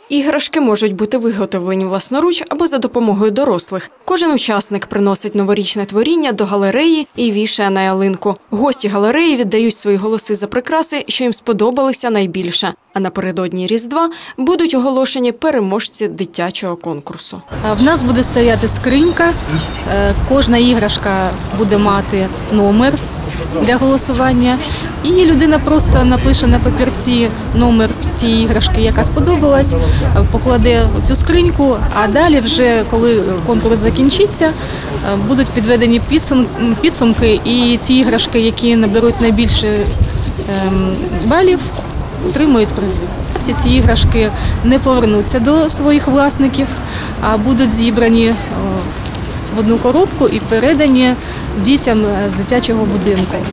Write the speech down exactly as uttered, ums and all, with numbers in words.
Іграшки можуть бути виготовлені власноруч або за допомогою дорослих. Кожен учасник приносить новорічне творіння до галереї і вішає на ялинку. Гості галереї віддають свої голоси за прикраси, що їм сподобалися найбільше. А напередодні Різдва будуть оголошені переможці дитячого конкурсу. В нас буде стояти скринька, кожна іграшка буде мати номер для голосування. І людина просто напише на папірці номер тієї іграшки, яка сподобалась, покладе цю скриньку, а далі вже, коли конкурс закінчиться, будуть підведені підсумки, і ті іграшки, які наберуть найбільше балів, отримують призи. Всі ці іграшки не повернуться до своїх власників, а будуть зібрані в одну коробку і передані дітям з дитячого будинку.